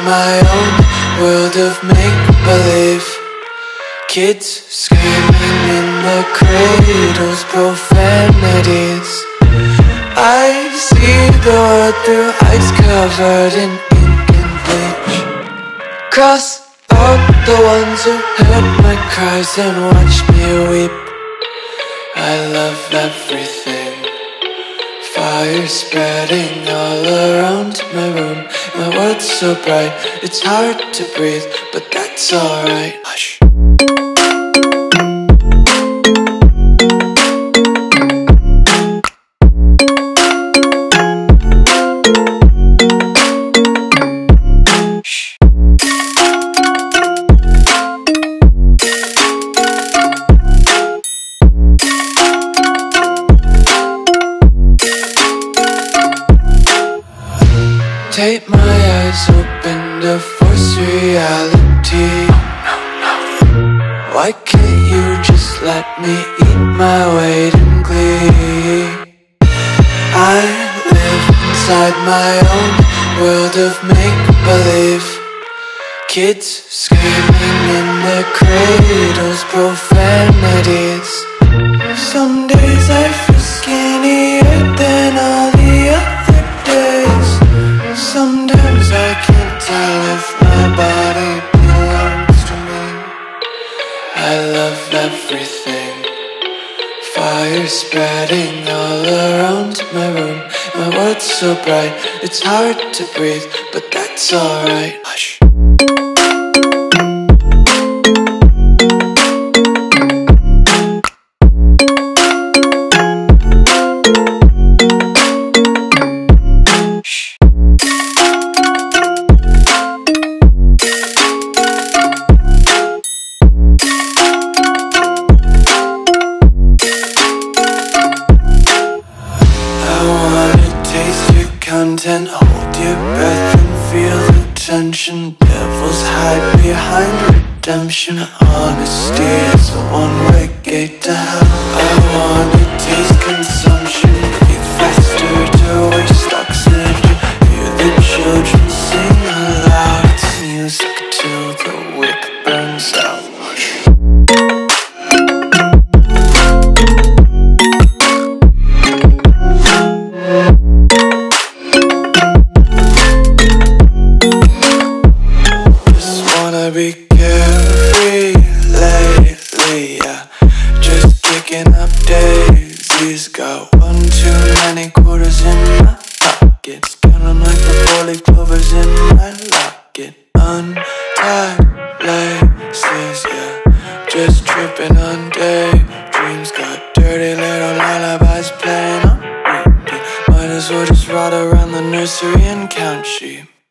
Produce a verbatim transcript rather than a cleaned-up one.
my own world of make-believe. Kids screaming in the cradles, profanities. I see the world through eyes covered in ink and bleach. Cross out the ones who heard my cries and watched me weep. I love everything. Fire spreading all around my room. My world's so bright, it's hard to breathe, but that's alright. Hush. Tape my eyes open to force reality. Why can't you just let me eat my weight in glee? I live inside my own world of make-believe. Kids screaming in their cradles, profanities. Some days I feel skinnier than all the other days. Sometimes I can't tell if my body belongs to me. I love everything. Fire spreading all around my room. My world's so bright, it's hard to breathe, but that's alright. Hush. Content, hold your breath and feel the tension. Devils hide behind redemption. Honesty is a one-way gate to hell. I wanna taste consumption. Breathe faster to waste oxygen. Hear the children sing aloud. It's music till the wick burns out. Be carefree lately, yeah. Just kicking up daisies. Got one too many quarters in my pockets. Counting like the four-leaf clovers in my locket. Untied laces, yeah. Just tripping on daydreams. Got dirty little lullabies playing on repeat. Might as well just ride around the nursery and count sheep.